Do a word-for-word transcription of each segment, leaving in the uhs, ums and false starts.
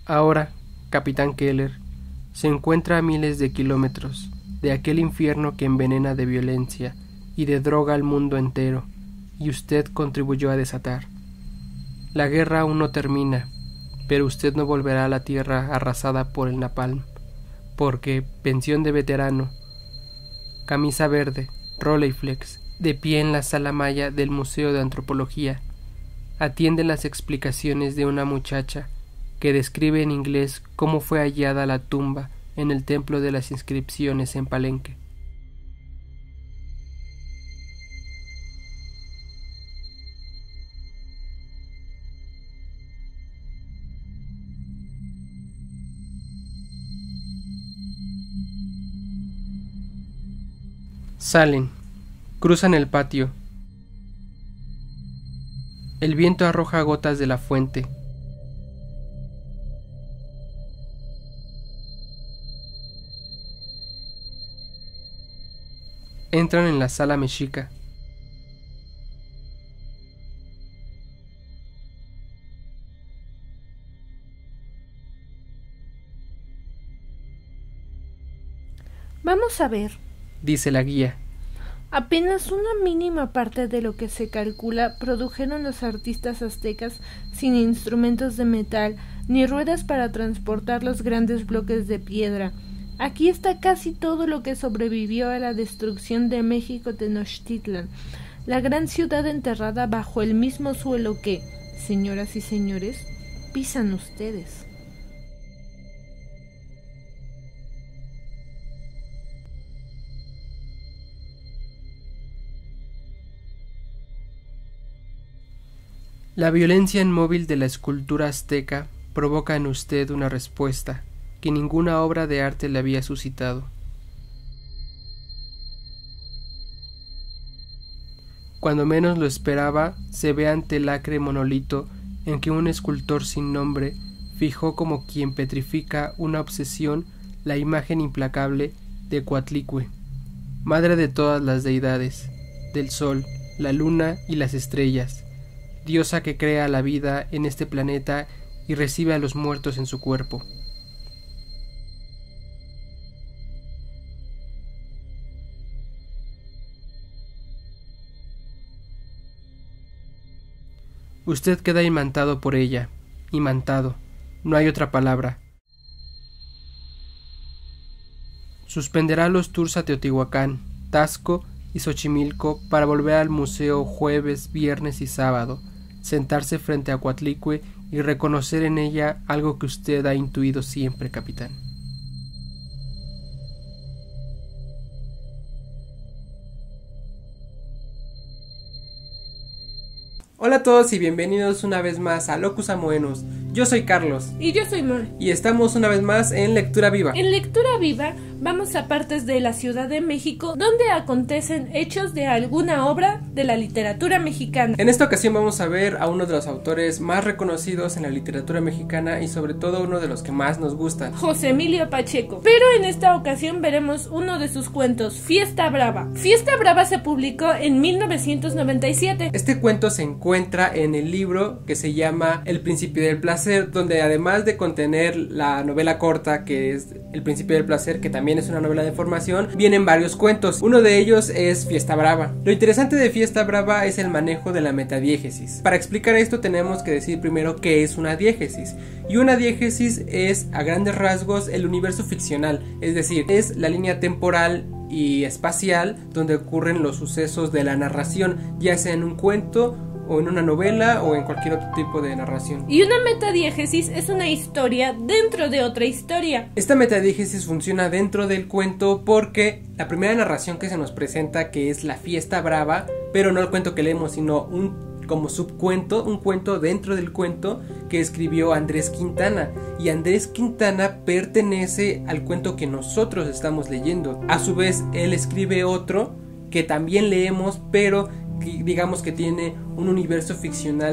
Ahora, capitán Keller, se encuentra a miles de kilómetros de aquel infierno que envenena de violencia y de droga al mundo entero, y usted contribuyó a desatar. La guerra aún no termina, pero usted no volverá a la tierra arrasada por el napalm, porque pensión de veterano, camisa verde, Rolleiflex, de pie en la sala maya del Museo de Antropología, atiende las explicaciones de una muchacha que describe en inglés cómo fue hallada la tumba en el templo de las inscripciones en Palenque. Salen, cruzan el patio. El viento arroja gotas de la fuente. Entran en la sala mexica. Vamos a ver, dice la guía. Apenas una mínima parte de lo que se calcula produjeron los artistas aztecas sin instrumentos de metal ni ruedas para transportar los grandes bloques de piedra. Aquí está casi todo lo que sobrevivió a la destrucción de México Tenochtitlan, la gran ciudad enterrada bajo el mismo suelo que, señoras y señores, pisan ustedes. La violencia inmóvil de la escultura azteca provoca en usted una respuesta que ninguna obra de arte le había suscitado. Cuando menos lo esperaba, se ve ante el acre monolito en que un escultor sin nombre fijó como quien petrifica una obsesión la imagen implacable de Coatlicue, madre de todas las deidades, del sol, la luna y las estrellas, diosa que crea la vida en este planeta y recibe a los muertos en su cuerpo. Usted queda imantado por ella, imantado, no hay otra palabra. Suspenderá los tours a Teotihuacán, Taxco y Xochimilco para volver al museo jueves, viernes y sábado, sentarse frente a Coatlicue y reconocer en ella algo que usted ha intuido siempre, capitán. Hola a todos y bienvenidos una vez más a Locus Amoenus. Yo soy Carlos. Y yo soy Mon. Y estamos una vez más en Lectura Viva. En Lectura Viva vamos a partes de la Ciudad de México donde acontecen hechos de alguna obra de la literatura mexicana. En esta ocasión vamos a ver a uno de los autores más reconocidos en la literatura mexicana y sobre todo uno de los que más nos gusta, José Emilio Pacheco. Pero en esta ocasión veremos uno de sus cuentos, Fiesta Brava. Fiesta Brava se publicó en mil novecientos noventa y siete. Este cuento se encuentra en el libro que se llama El Principio del Placer, donde además de contener la novela corta que es El Principio del Placer, que también es una novela de formación, vienen varios cuentos. Uno de ellos es Fiesta Brava. Lo interesante de Fiesta Brava es el manejo de la metadiégesis. Para explicar esto tenemos que decir primero qué es una diégesis. Y una diégesis es, a grandes rasgos, el universo ficcional, es decir, es la línea temporal y espacial donde ocurren los sucesos de la narración, ya sea en un cuento o en una novela o en cualquier otro tipo de narración. Y una metadiégesis es una historia dentro de otra historia. Esta metadiégesis funciona dentro del cuento porque la primera narración que se nos presenta, que es la Fiesta Brava, pero no el cuento que leemos, sino un como subcuento, un cuento dentro del cuento que escribió Andrés Quintana, y Andrés Quintana pertenece al cuento que nosotros estamos leyendo. A su vez él escribe otro que también leemos, pero digamos que tiene un universo ficcional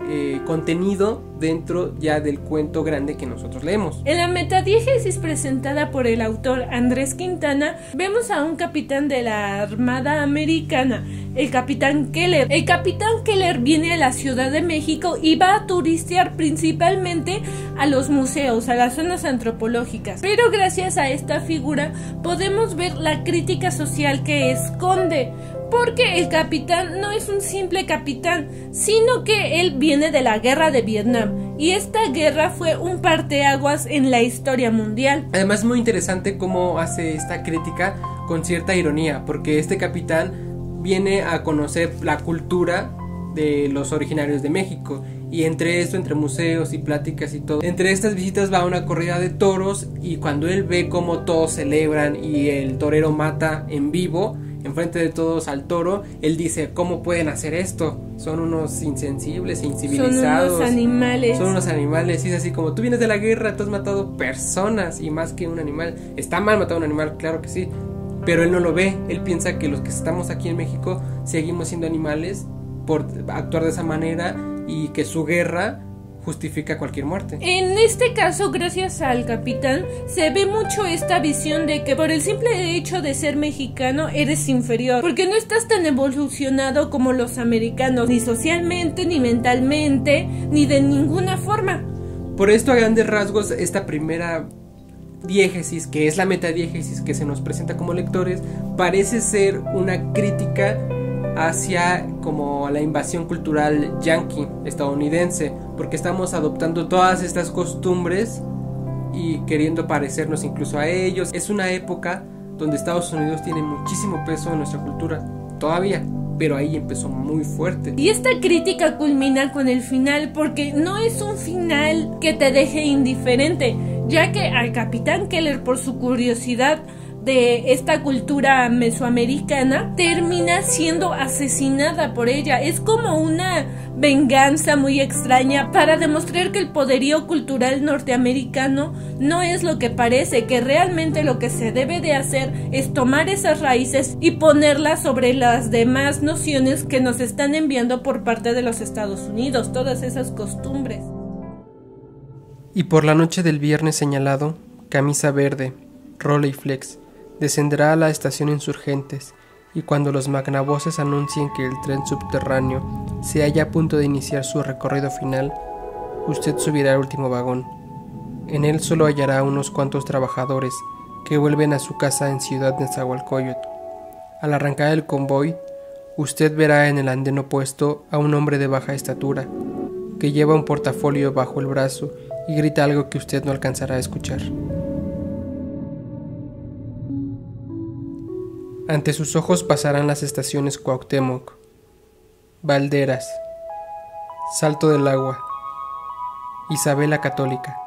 eh, contenido dentro ya del cuento grande que nosotros leemos. En la metadiégesis presentada por el autor Andrés Quintana, vemos a un capitán de la Armada Americana, el capitán Keller. El capitán Keller viene a la Ciudad de México y va a turistear principalmente a los museos, a las zonas antropológicas. Pero gracias a esta figura podemos ver la crítica social que esconde, porque el capitán no es un simple capitán, sino que él viene de la guerra de Vietnam, y esta guerra fue un parteaguas en la historia mundial. Además es muy interesante cómo hace esta crítica con cierta ironía, porque este capitán viene a conocer la cultura de los originarios de México, y entre esto, entre museos y pláticas y todo, entre estas visitas va a una corrida de toros, y cuando él ve cómo todos celebran y el torero mata en vivo enfrente de todos al toro, él dice: ¿cómo pueden hacer esto? Son unos insensibles, incivilizados. Son unos animales. Son unos animales. Y es así como: tú vienes de la guerra, tú has matado personas, y más que un animal. Está mal matar a un animal, claro que sí, pero él no lo ve. Él piensa que los que estamos aquí en México seguimos siendo animales por actuar de esa manera, y que su guerra justifica cualquier muerte. En este caso, gracias al capitán, se ve mucho esta visión de que por el simple hecho de ser mexicano eres inferior, porque no estás tan evolucionado como los americanos, ni socialmente, ni mentalmente, ni de ninguna forma. Por esto, a grandes rasgos, esta primera diégesis, que es la metadiégesis que se nos presenta como lectores, parece ser una crítica hacia como la invasión cultural yanqui, estadounidense, porque estamos adoptando todas estas costumbres y queriendo parecernos incluso a ellos. Es una época donde Estados Unidos tiene muchísimo peso en nuestra cultura, todavía, pero ahí empezó muy fuerte. Y esta crítica culmina con el final, porque no es un final que te deje indiferente, ya que al capitán Keller, por su curiosidad de esta cultura mesoamericana, termina siendo asesinada por ella. Es como una venganza muy extraña para demostrar que el poderío cultural norteamericano no es lo que parece, que realmente lo que se debe de hacer es tomar esas raíces y ponerlas sobre las demás nociones que nos están enviando por parte de los Estados Unidos, todas esas costumbres. Y por la noche del viernes señalado, Camisa Verde, Rolleiflex descenderá a la estación Insurgentes, y cuando los magnavoces anuncien que el tren subterráneo se halla a punto de iniciar su recorrido final, usted subirá al último vagón. En él solo hallará unos cuantos trabajadores que vuelven a su casa en Ciudad de Nezahualcóyotl. Al arrancar el convoy, usted verá en el andén opuesto a un hombre de baja estatura, que lleva un portafolio bajo el brazo y grita algo que usted no alcanzará a escuchar. Ante sus ojos pasarán las estaciones Cuauhtémoc, Valderas, Salto del Agua, Isabel la Católica.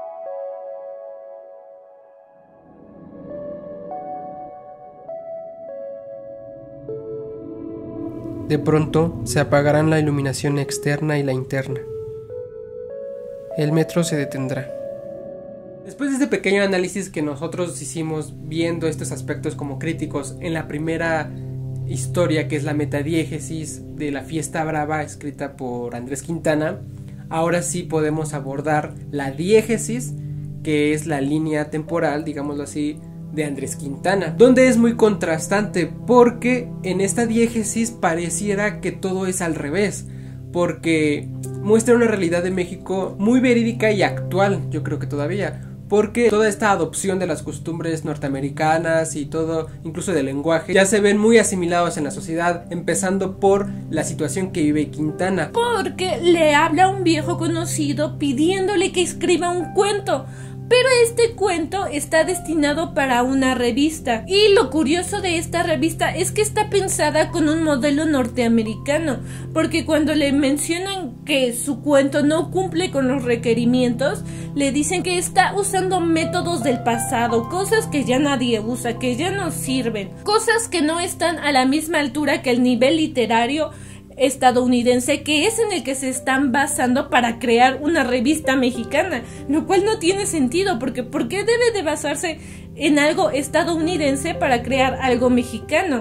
De pronto se apagarán la iluminación externa y la interna. El metro se detendrá. Después de este pequeño análisis que nosotros hicimos viendo estos aspectos como críticos en la primera historia, que es la metadiégesis de La Fiesta Brava, escrita por Andrés Quintana, ahora sí podemos abordar la diégesis, que es la línea temporal, digámoslo así, de Andrés Quintana, donde es muy contrastante, porque en esta diégesis pareciera que todo es al revés, porque muestra una realidad de México muy verídica y actual, yo creo que todavía, porque toda esta adopción de las costumbres norteamericanas y todo, incluso del lenguaje, ya se ven muy asimilados en la sociedad, empezando por la situación que vive Quintana. Porque le habla a un viejo conocido pidiéndole que escriba un cuento, pero este cuento está destinado para una revista, y lo curioso de esta revista es que está pensada con un modelo norteamericano, porque cuando le mencionan que su cuento no cumple con los requerimientos, le dicen que está usando métodos del pasado, cosas que ya nadie usa, que ya no sirven, cosas que no están a la misma altura que el nivel literario estadounidense, que es en el que se están basando para crear una revista mexicana, lo cual no tiene sentido, porque ¿por qué debe de basarse en algo estadounidense para crear algo mexicano?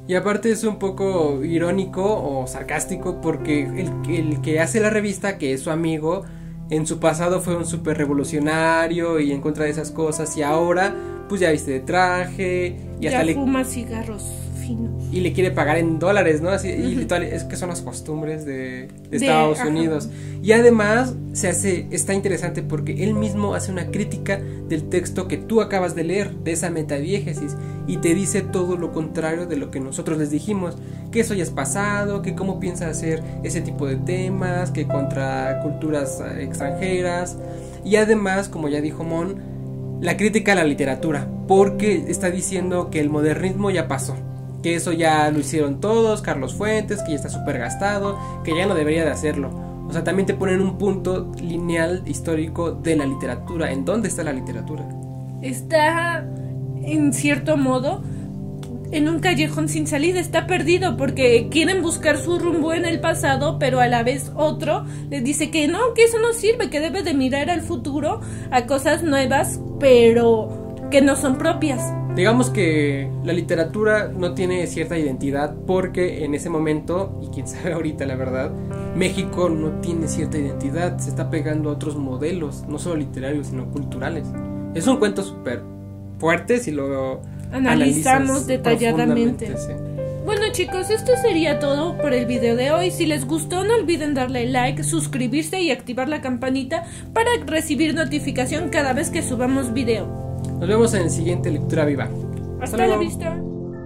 Y aparte es un poco irónico o sarcástico porque el, el que hace la revista, que es su amigo, en su pasado fue un súper revolucionario y en contra de esas cosas, y ahora pues ya viste de traje y hasta ya le fuma cigarros finos y le quiere pagar en dólares, ¿no? Así, uh-huh. Y literal, es que son las costumbres de, de, de Estados ajá. Unidos. Y además se hace, está interesante porque él mismo hace una crítica del texto que tú acabas de leer, de esa metadiégesis, y te dice todo lo contrario de lo que nosotros les dijimos, que eso ya es pasado, que cómo piensa hacer ese tipo de temas, que contra culturas extranjeras, y además, como ya dijo Mon, la crítica a la literatura, porque está diciendo que el modernismo ya pasó, que eso ya lo hicieron todos, Carlos Fuentes, que ya está súper gastado, que ya no debería de hacerlo. O sea, también te ponen un punto lineal histórico de la literatura. ¿En dónde está la literatura? Está, en cierto modo, en un callejón sin salida, está perdido porque quieren buscar su rumbo en el pasado, pero a la vez otro les dice que no, que eso no sirve, que debe de mirar al futuro, a cosas nuevas, pero que no son propias. Digamos que la literatura no tiene cierta identidad porque en ese momento, y quién sabe ahorita la verdad, México no tiene cierta identidad, se está pegando a otros modelos, no solo literarios, sino culturales. Es un cuento súper fuerte si lo analizamos detalladamente. Sí. Bueno chicos, esto sería todo por el video de hoy. Si les gustó, no olviden darle like, suscribirse y activar la campanita para recibir notificación cada vez que subamos video. Nos vemos en el siguiente Lectura Viva. Hasta, Hasta la vista.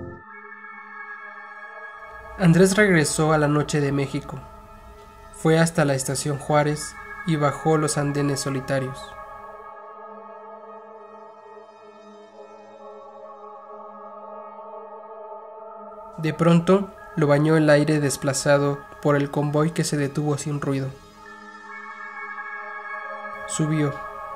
Andrés regresó a la noche de México. Fue hasta la estación Juárez y bajó los andenes solitarios. De pronto lo bañó el aire desplazado por el convoy que se detuvo sin ruido. Subió.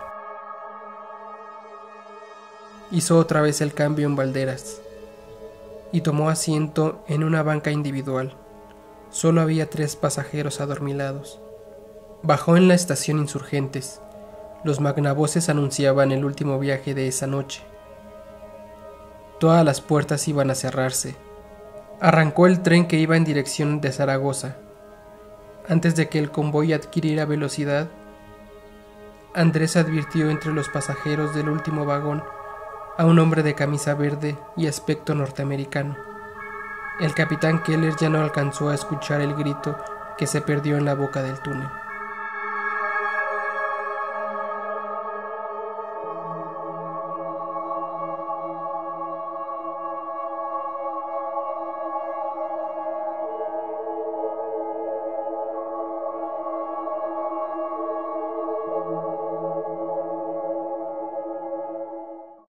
Hizo otra vez el cambio en Valderas y tomó asiento en una banca individual. Solo había tres pasajeros adormilados. Bajó en la estación Insurgentes. Los magnavoces anunciaban el último viaje de esa noche. Todas las puertas iban a cerrarse. Arrancó el tren que iba en dirección de Zaragoza. Antes de que el convoy adquiriera velocidad, Andrés advirtió entre los pasajeros del último vagón a un hombre de camisa verde y aspecto norteamericano. El capitán Keller ya no alcanzó a escuchar el grito que se perdió en la boca del túnel.